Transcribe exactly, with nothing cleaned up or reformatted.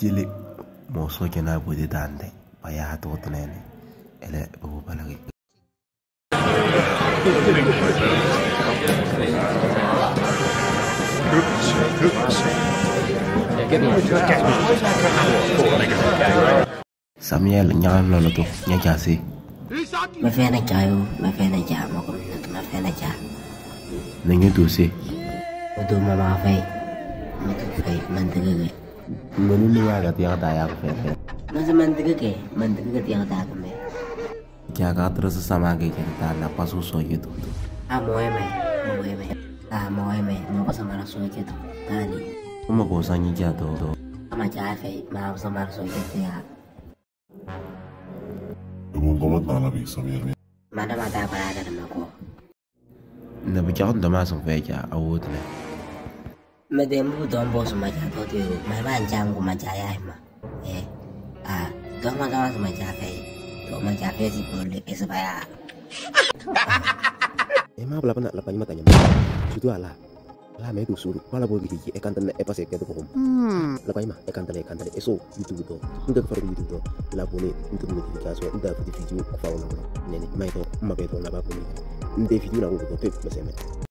Jili mo soke na budi dande baya to tunene ele babu balagi Samuel nyaal lolo to nya jasi ma fena jayo ma fena ja ma ko ma fena ja ningi dusi do ma ma fay ma ko fay man dege ngoni ni ya ga tiang da ya ko fe ma se man dege ke man dege ke tiang da ko me kya ga terus sama ke cerita na pasu so gitu a mo eme mo eme a mo eme mo ko sama so ke to tani kuma ko sanyi ja to to ma ja fay ma sama so ke ya Ibon komat na labi Samir ni. mana mata para da mako na bi jaxon dama so fe ja awut ne ma de mu don bo so ma ja to to ma ba jang ko ma ja ya ma eh ah don ma ga ma ja fay to ma ja fay si ko le ke sa ya Emang berapa nak lapan matanya? Sudah lah. Lah me tu suruh. Malah boleh gigi. Ekan tanah epas ek tu pun. Hmm. Lapan mah ekan tanah ekan tanah eso itu tu. Untuk faru itu tu. Lah boleh untuk menjadi kaso. Untuk video aku faru nak. Nenek mai tu, mak itu nak apa pun. Untuk video nak aku tu pep macam mana.